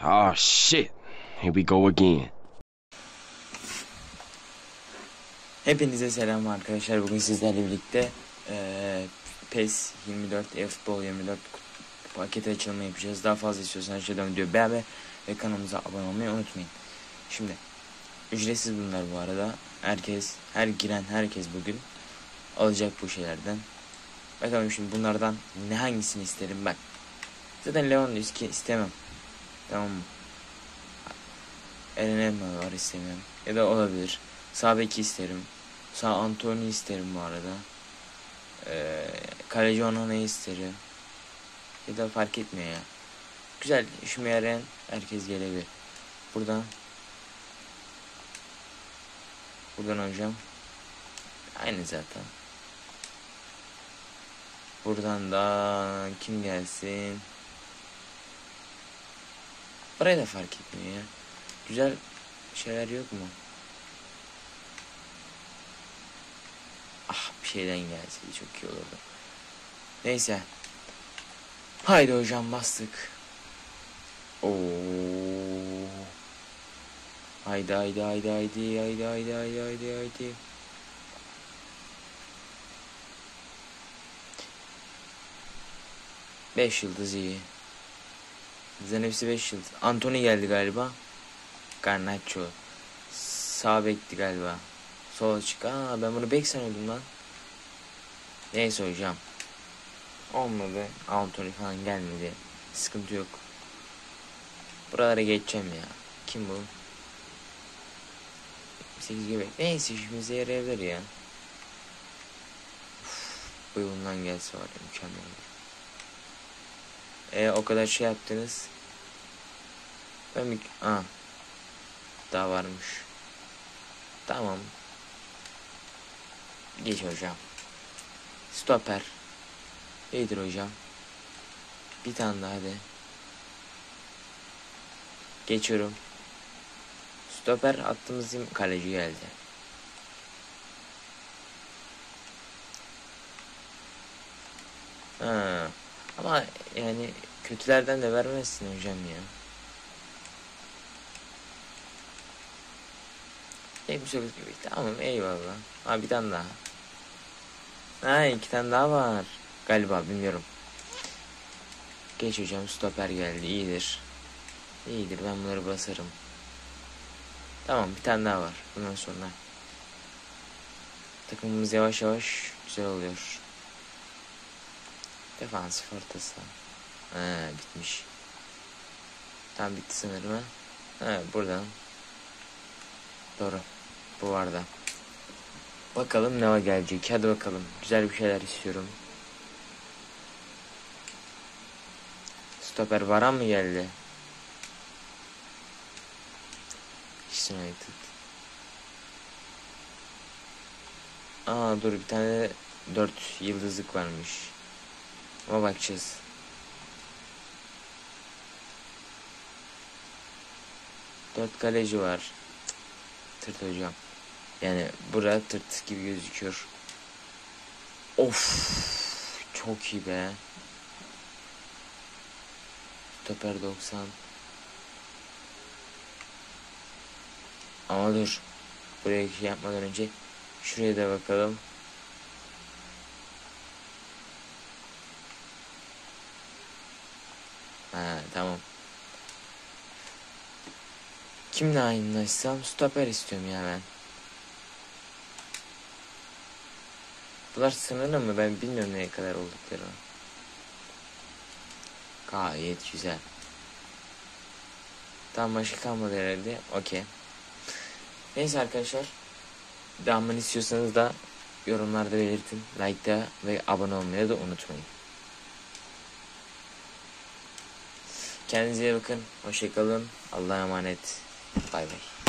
Oh shit. Here we go again. Hepinize selam arkadaşlar. Bugün sizlerle birlikte PES 24, eFootball 24 paket açılımı yapacağız. Daha fazla istiyorsanız aşağıdan video beğenmeyi ve kanalımıza abone olmayı unutmayın. Şimdi ücretsiz bunlar bu arada. Her giren herkes bugün alacak bu şeylerden. Bakalım şimdi bunlardan hangisini isterim bak. Zaten Lewandowski istemem. Tamam mı? Eren var istemiyorum. Ya da olabilir. Sağ beki isterim. Sağ Antony isterim bu arada. Kaleci Onana'yı isterim. Ya da fark etmiyor ya. Güzel işime yarayan herkes gelebilir. Buradan hocam. Aynı zaten. Buradan da kim gelsin? Buraya da fark etmiyor ya. Güzel şeyler yok mu? Bir şeyden gelseydi çok iyi olurdu. Neyse. Haydi hocam bastık. Oo. Haydi. 5 yıldız iyi. Bizden hepsi 5 yıldız. Antony geldi galiba. Garnacho. Sağ bekti galiba. Sol açık. Ben bunu bek sanıyordum lan. Neyse hocam. Olmadı. Antony falan gelmedi. Sıkıntı yok. Buralara geçeceğim ya. Kim bu? 8 gibi. Neyse işimize yarayabilir ya. Bu yolundan gelse var ya mükemmel olur. O kadar şey yaptınız. Ben bir... daha varmış. Tamam. Geç hocam. Stoper. İyidir hocam. Bir tane daha hadi. Geçiyorum. Stoper attığımız kaleci geldi. Ama yani kötülerden de vermezsin hocam ya. Güzel gibi. Tamam eyvallah. Bir tane daha. 2 tane daha var. Galiba bilmiyorum. Geç hocam stoper geldi. İyidir. Ben bunları basarım. Tamam bir tane daha var. Bundan sonra. Takımımız yavaş yavaş güzel oluyor. Defansif orta saha. Bitmiş. Tam bitti sanırım buradan. Doğru. Bu vardı. Bakalım ne gelecek. Hadi bakalım. Güzel bir şeyler istiyorum. Stoper Varan mı geldi? United. Dur bir tane 4 yıldızlık varmış. Ama bakacağız. Dört kaleci var. Tırt hocam. Yani bura tırt gibi gözüküyor. Of, çok iyi be. Stoper 90. Ama dur. Buraya şey yapmadan önce şuraya da bakalım. Tamam. Kimle aynılaşsam stoper istiyorum ya ben. Bunlar sınırlı mı? Ben bilmiyorum neye kadar olduklarını. Gayet güzel. Tamam başka kalmadı herhalde. Okey. Neyse arkadaşlar. Devamını istiyorsanız da yorumlarda belirtin. Like'da ve abone olmayı da unutmayın. Kendinize iyi bakın. Hoşça kalın. Allah'a emanet. Bay bay.